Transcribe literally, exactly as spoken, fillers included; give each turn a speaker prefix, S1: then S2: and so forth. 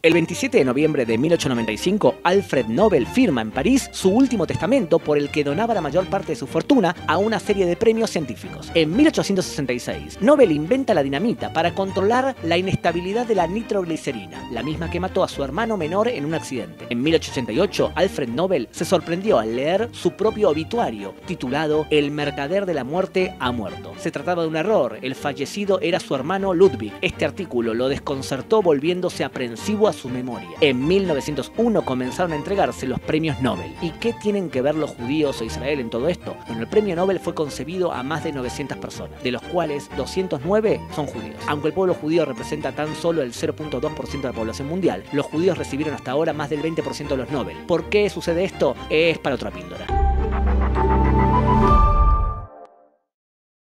S1: El veintisiete de noviembre de mil ochocientos noventa y cinco, Alfred Nobel firma en París su último testamento por el que donaba la mayor parte de su fortuna a una serie de premios científicos. En mil ochocientos sesenta y seis, Nobel inventa la dinamita para controlar la inestabilidad de la nitroglicerina, la misma que mató a su hermano menor en un accidente. En mil ochocientos ochenta y ocho, Alfred Nobel se sorprendió al leer su propio obituario, titulado El mercader de la muerte ha muerto. Se trataba de un error, el fallecido era su hermano Ludwig. Este artículo lo desconcertó volviéndose aprensivo a su memoria. En mil novecientos uno comenzaron a entregarse los premios Nobel. ¿Y qué tienen que ver los judíos o Israel en todo esto? Bueno, el premio Nobel fue concebido a más de novecientas personas, de los cuales doscientos nueve son judíos. Aunque el pueblo judío representa tan solo el cero punto dos por ciento de la población mundial, los judíos recibieron hasta ahora más del veinte por ciento de los Nobel. ¿Por qué sucede esto? Es para otra píldora.